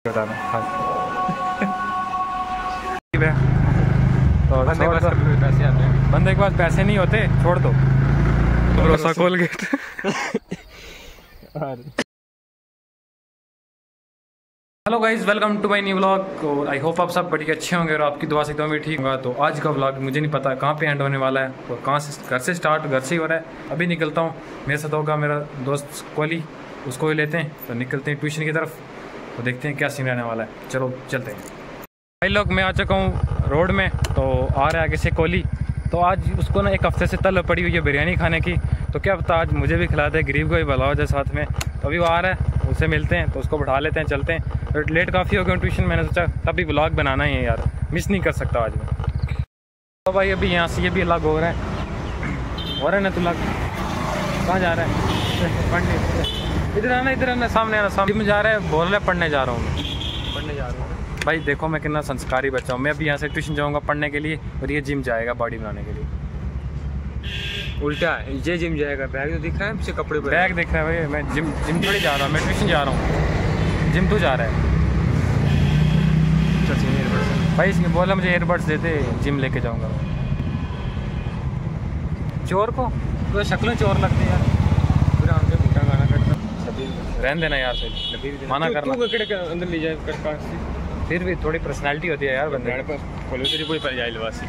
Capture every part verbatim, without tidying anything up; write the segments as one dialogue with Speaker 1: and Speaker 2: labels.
Speaker 1: बताना हाँ।
Speaker 2: तो बंदे के पास पैसे आते हैं,
Speaker 1: बंदे के पास पैसे नहीं होते, छोड़ दो भरोसा Colgate. Hello guys, welcome to my new vlog. और आई होप आप सब बड़ी अच्छे होंगे और आपकी दुआ से एकदम भी ठीक होगा। तो आज का व्लॉग मुझे नहीं पता कहाँ पे एंड होने वाला है और कहाँ से, घर से स्टार्ट, घर से ही हो रहा है। अभी निकलता हूँ, मेरे साथ होगा मेरा दोस्त कोहली, उसको भी लेते हैं। तो निकलते हैं ट्यूशन की तरफ, तो देखते हैं क्या सीन रहने वाला है। चलो चलते हैं भाई लोग। मैं आ चुका हूँ रोड में, तो आ रहा है आगे से कोहली। तो आज उसको ना एक हफ्ते से तलब पड़ी हुई है बिरयानी खाने की, तो क्या पता आज मुझे भी खिला दे, गरीब को भी भला हो जाए साथ में। तो अभी वो आ रहा है, उससे मिलते हैं, तो उसको बैठा लेते हैं, चलते हैं। तो लेट काफ़ी हो गया ट्यूशन, मैंने सोचा तभी व्लॉग बनाना ही है यार, मिस नहीं कर सकता आज मैं। तो भाई अभी यहाँ से ये भी अलग हो रहा है, हो रहा है ना तू लग, कहाँ जा रहा है? पढ़ने। इधर आना, इधर आना, सामने आना, सामने में जा रहा है, बोल रहा है पढ़ने जा रहा हूँ मैं, पढ़ने जा रहा हूँ। भाई देखो मैं कितना संस्कारी बच्चा हूँ। मैं अभी यहाँ से ट्यूशन जाऊँगा पढ़ने के लिए और ये जिम जाएगा बॉडी बनाने के लिए।
Speaker 2: उल्टा है, ये जिम जाएगा। बैग तो दिख रहा है, पीछे कपड़े पर
Speaker 1: बैग दिख रहा है भाई। मैं जिम जिम थोड़ी जा रहा हूँ, मैं ट्यूशन जा रहा हूँ, जिम तू जा रहा है। भाई इसने बोला मुझे एयरबड्स दे दे, जिम लेके जाऊँगा। चोर को तो शक्लें चोर लगती है यार,
Speaker 2: पूरा हमसे भूटा गाना करता।
Speaker 1: रहने देना यार, से माना करना।
Speaker 2: तू ककड़े के अंदर ले जाए कर पास से,
Speaker 1: फिर भी थोड़ी पर्सनैलिटी होती है यार बंदे
Speaker 2: पर खोलो तेरी कोई पर जाए लवासी।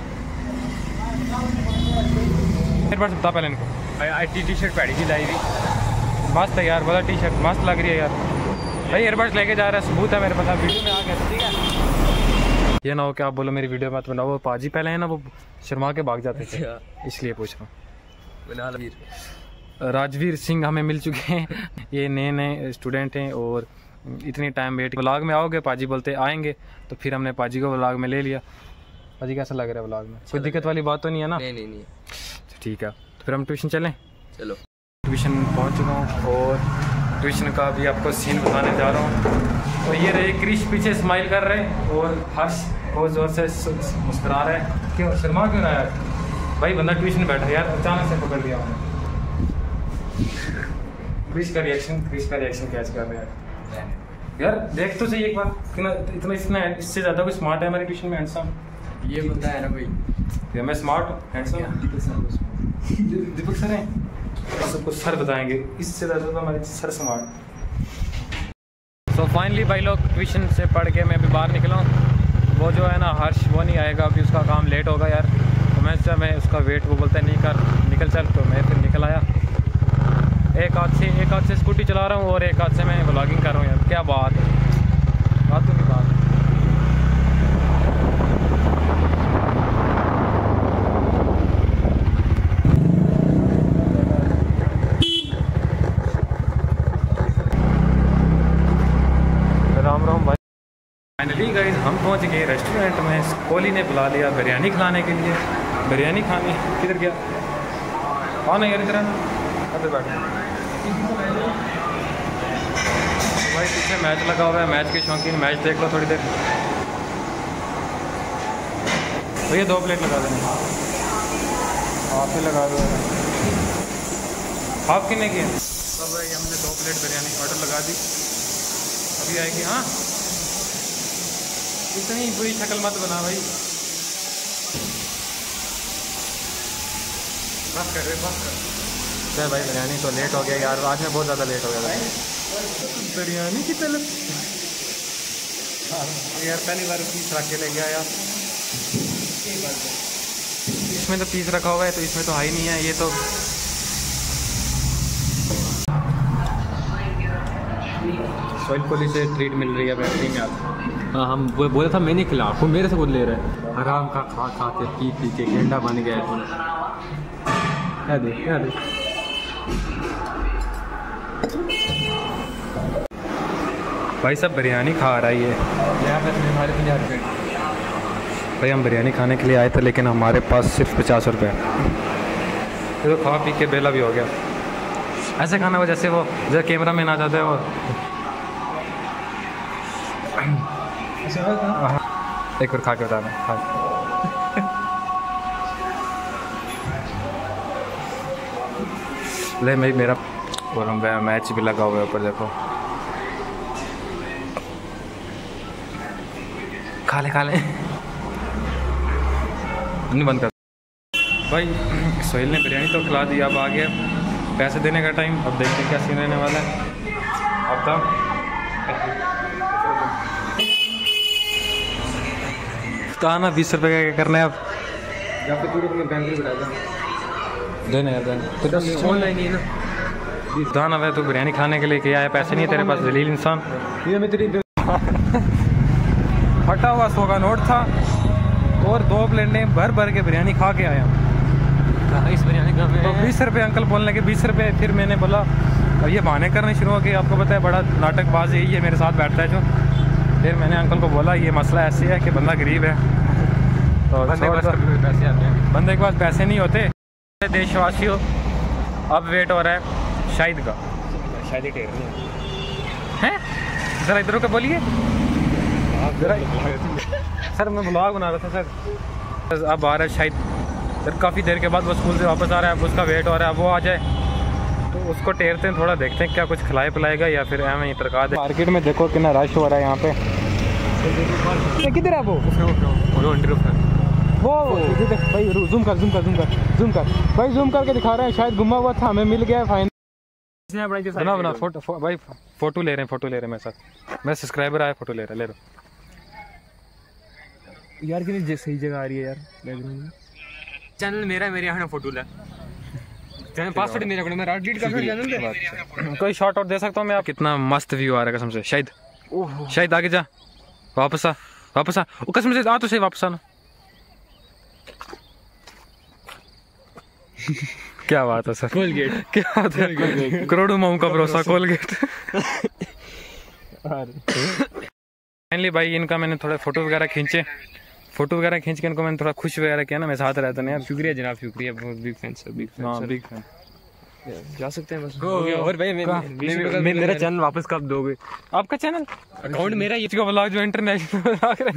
Speaker 1: एयरबड्स बता पहले इनको।
Speaker 2: आई टी टी शर्ट पहनी थी लाई थी,
Speaker 1: मस्त है यार, बोला टी शर्ट मस्त लग रही है यार। भाई एयरबड्स लेके जा रहा है, सबूत है मेरे पास, वीडियो में आ गया। ठीक है, ये ना हो कि आप बोलो मेरी वीडियो मत बनाओ। वो पाजी पहले है ना, वो शर्मा के भाग जाते थे, इसलिए पूछ रहा हूँ। राजवीर सिंह हमें मिल चुके हैं, ये नए नए स्टूडेंट हैं और इतनी टाइम वेट। व्लॉग में आओगे? पाजी बोलते आएंगे, तो फिर हमने पाजी को व्लॉग में ले लिया। पाजी कैसा लग रहा है व्लॉग में? कोई दिक्कत वाली बात तो नहीं है ना?
Speaker 2: नहीं नहीं नहीं।
Speaker 1: ठीक है, तो फिर हम ट्यूशन चलें।
Speaker 2: चलो
Speaker 1: ट्यूशन पहुंच चुका हूँ और ट्यूशन का भी आपको सीन बताने जा रहा हूँ। तो ये रहे क्रिश पीछे स्माइल कर रहे हैं और हर्ष बहुत ज़ोर से मुस्कुरा रहा है। क्यों शर्मा क्यों रहा है भाई? बंदा ट्यूशन बैठा है यार, अचानक से पकड़ लिया हमने। क्रिश का रिएक्शन, क्रिश का रिएक्शन कैच कर रहे हैं यार। देख तो सही एक बार, इतना इतना इसने इससे ज़्यादा कोई स्मार्ट है हमारी ट्यूशन में? हैंडसम
Speaker 2: ये बंदा है ना भाई,
Speaker 1: मैं स्मार्ट हूँ, हैंडसम। दीपक सर हैं, सबको सर बताएंगे, इससे ज़्यादा तो हमारे सर स्मार्ट। सो फाइनली भाई लोग ट्यूशन से पढ़ के मैं अभी बाहर निकला हूँ। वो जो है ना हर्ष, वो नहीं आएगा अभी, उसका काम लेट होगा यार। तो मैं चाह मैं उसका वेट, वो बोलता है नहीं कर, निकल चल। तो मैं फिर निकल आया, एक हाथ से एक हाथ से स्कूटी चला रहा हूँ और एक हाथ से मैं व्लॉगिंग कर रहा हूँ यार। क्या बात है, बातों की बात है। राम राम भाई। फाइनली गाइस हम पहुंच गए रेस्टोरेंट में। कोहली ने बुला लिया बिरयानी खिलाने के लिए। बिरयानी खाने किधर गया? कौन है यार? इधर आना, अरे बैठ भाई। पीछे मैच लगा हुआ है, मैच के शौकीन, मैच देख लो थोड़ी देर। तो ये दो प्लेट लगा देना, आप ही लगा दो। आप कितने की? तो भाई हमने दो प्लेट बिरयानी ऑर्डर लगा दी, अभी आएगी। हाँ इतनी बुरी शक्ल मत बना भाई, बस कर रहे बस कर। चल भाई बिरयानी तो लेट हो गया यार, आज मैं बहुत ज़्यादा लेट हो गया था बिरयानी की तलब यार। पहली बार पीस रख के ले गया यार। इसमें तो पीस रखा हुआ है, तो इसमें तो हाई नहीं है। ये तो सोइल कोहली से ट्रीट मिल रही है बैटरी में आज।
Speaker 2: हाँ हम वो बोला था मैं नहीं खिला, आपको मेरे से खुद ले रहे हैं। आराम का खा खा के पी पी के गेंडा बन गया है। क्या दे क्या दे
Speaker 1: भाई सब बिरयानी खा रहा है ये।
Speaker 2: हमारे पचास रुपये
Speaker 1: भाई हम बिरयानी खाने के लिए आए थे, लेकिन हमारे पास सिर्फ पचास रुपये। ये तो खा पी के बेला भी हो गया। ऐसे खाना हो जैसे वो जैसे कैमरा मैन आ जाता है वो। एक बार खा के बताना। खा ले भाई मेरा, और हम मैच भी लगा हुआ है ऊपर देखो। खा ले खा ले नहीं बंद कर भाई। सोहेल ने बिरयानी तो खिला दी, अब आ गया पैसे देने का टाइम। अब देखते हैं क्या सीन रहने वाला है। अब तो तो आना बीस रुपये का क्या करना है अब?
Speaker 2: या फिर पूरे में बैंक में बैठा
Speaker 1: देना यार देना
Speaker 2: ऑनलाइन ही है ना।
Speaker 1: दाना है तो बिरयानी खाने के लिए क्या है, पैसे नहीं है तेरे पास जलील इंसान।
Speaker 2: ये मैं तेरी
Speaker 1: फटा हुआ सौ का नोट था और दो प्लेटें भर भर के बिरयानी खा के आया।
Speaker 2: इस बिरयानी का
Speaker 1: तो बीस रुपये अंकल बोलने के बीस रुपये। फिर मैंने बोला और ये बहाने करने शुरू हो गए। आपको पता है बड़ा नाटकबाज यही है, मेरे साथ बैठता है जो। फिर मैंने अंकल को बोला ये मसला ऐसे है कि बंदा गरीब है तो
Speaker 2: बंदे के पास पैसे आते हैं,
Speaker 1: बंदे के पास पैसे नहीं होते। देशवासियों अब वेट हो रहा है शाहिद का।
Speaker 2: शायद ही टेर
Speaker 1: हैं ज़रा इधर का बोलिए जरा। सर मैं ब्लॉग बना रहा था सर। अब आ रहा है शाहिद सर, काफ़ी देर के बाद वो स्कूल से वापस आ रहा है। अब उसका वेट हो रहा है, वो आ जाए तो उसको टेरते हैं, थोड़ा देखते हैं क्या कुछ खिलाए पिलाएगा या फिर एम ही तरका दे। मार्केट में देखो कितना रश हो रहा है यहाँ पे। किधर है वो वो भाई जूम कर जूम कर जूम कर जूम कर भाई जूम करके दिखा रहे हैं। शायद गुमा हुआ था, हमें मिल गया फाइन। बना बना फोटो फो, भाई फोटो ले रहे हैं फोटो ले रहे हैं मेरे साथ। मेरा सब्सक्राइबर आया फोटो ले रहा है, ले रहा
Speaker 2: यार कितनी सही जगह आ रही है यार बैकग्राउंड में। चैनल मेरा है, मेरे यहाँ फोटो ला चैनल पासवर्ड मेरा को मैं राइट डिलीट कर चैनल पे।
Speaker 1: कोई शॉट आउट दे सकता हूँ मैं आप? कितना मस्त व्यू आ रहा है कसम से। शायद शायद आगे जा, वापस आ वापस आ वो कसम से आ तो सही, वापस आना। क्या बात है सर,
Speaker 2: कोलगेट
Speaker 1: क्या बात है, करोड़ों माऊ का भरोसा कोलगेट। फाइनली भाई इनका मैंने थोड़े फोटो वगैरह खींचे, फोटो वगैरह खींच के इनको मैंने थोड़ा खुश वगैरह किया ना, मैं साथ रहता नहीं यार।
Speaker 2: शुक्रिया जनाब, शुक्रिया, बहुत big fan sir, big fan.
Speaker 1: हाँ बिग फैन।
Speaker 2: जा सकते हैं बस। और भाई मैं मैं मेरा चैनल वापस कब दोगे?
Speaker 1: आपका चैनल
Speaker 2: अकाउंट मेरा ये
Speaker 1: इसका व्लॉग जो इंटरनेशनल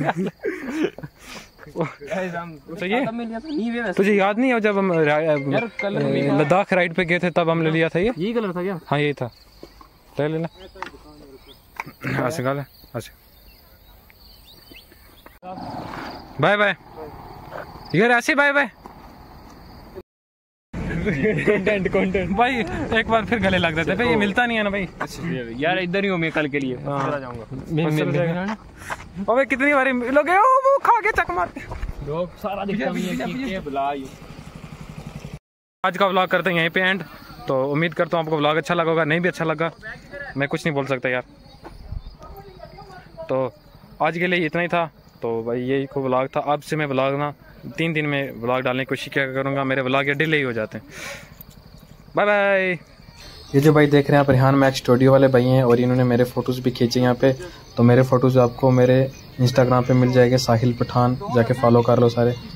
Speaker 1: तो ये तुझे याद नहीं है जब हम लद्दाख राइड पे गए थे तब हमने लिया था ये?
Speaker 2: यही कलर था क्या?
Speaker 1: हाँ यही था, ले लेना। ऐसे गाल है ऐसे। बाय बाय यार, ऐसे बाय बाय।
Speaker 2: कंटेंट कंटेंट भाई
Speaker 1: एक बार फिर गले लग जाते हैं भाई, ये मिलता नहीं है ना भाई
Speaker 2: यार। इधर ही हूँ मैं कल के लिए, चला जाऊंगा।
Speaker 1: अबे कितनी बारी लोग वो खा के चक मारते
Speaker 2: लोग सारा दिखता है बुला।
Speaker 1: आज का व्लॉग करते हैं यहीं पे एंड। तो उम्मीद करता हूँ आपको व्लॉग अच्छा लगा होगा, नहीं भी अच्छा लगा मैं कुछ नहीं बोल सकता यार। तो आज के लिए इतना ही था। तो भाई यही को व्लॉग था। अब से मैं व्लॉग ना तीन दिन में व्लॉग डालने की कोशिश क्या करूँगा, मेरे व्लॉग ये डिले ही हो जाते हैं। Bye bye. ये जो भाई देख रहे हैं आप रेहान मैक्स स्टूडियो वाले भाई हैं और इन्होंने मेरे फ़ोटोज़ भी खींचे यहाँ पे। तो मेरे फ़ोटोज़ आपको मेरे इंस्टाग्राम पे मिल जाएंगे, साहिल पठान, जाके फॉलो कर लो सारे।